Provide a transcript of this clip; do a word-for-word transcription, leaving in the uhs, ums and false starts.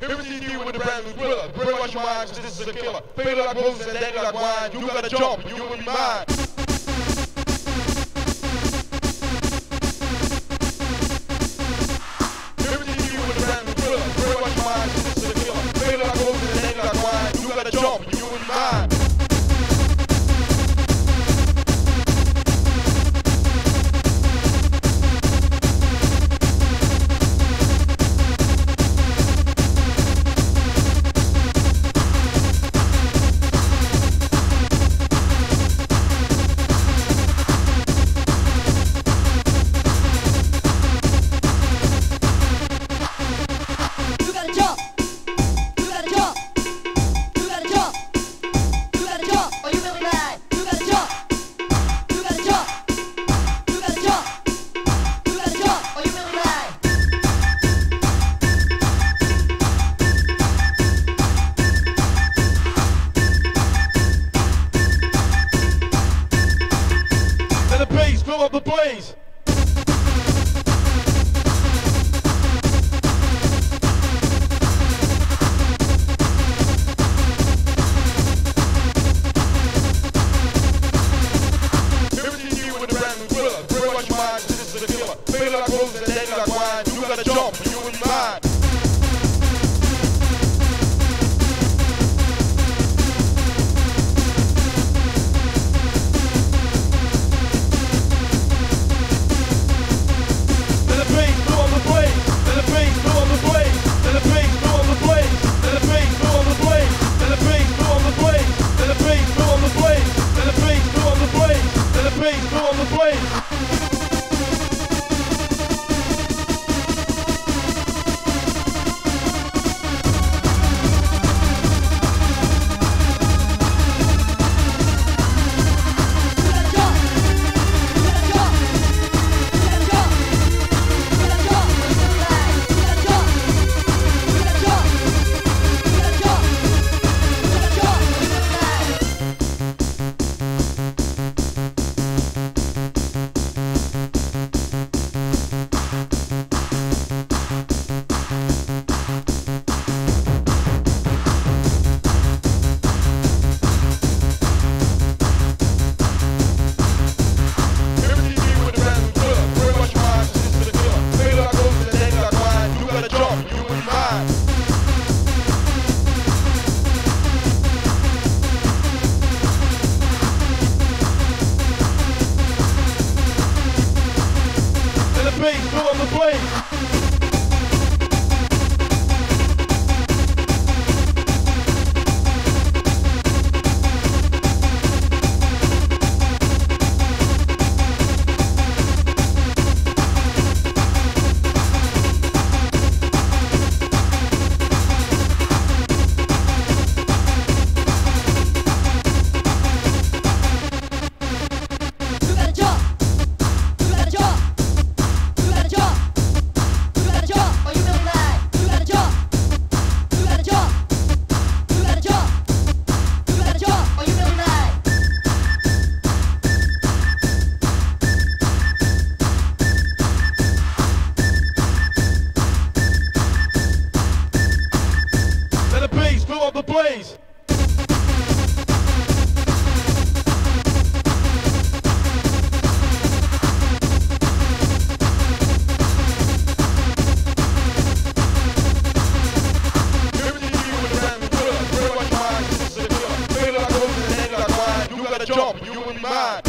Here is you with the brand new thriller. Brainwash your mind, 'cause this is a killer. Fatal like roses and deadly like wine. You gotta jump, you will be mine. Here is you with the brand new thriller. Brainwash your mind, 'cause this is a killer. Fatal like roses and deadly like wine. You gotta jump, you will be mine. Fill up the blaze. Everything you with the brand new thriller. Brainwash your mind, 'cause this is a killer. Fatal like roses and deadly like wine. You gotta jump, you will be mine. Fill up the blaze. Fill up the blaze. Everything you with the brand new thriller. Brainwash your mind, 'cause this is a killer. Fatal like roses and deadly like wine. You gotta jump, you will be mine.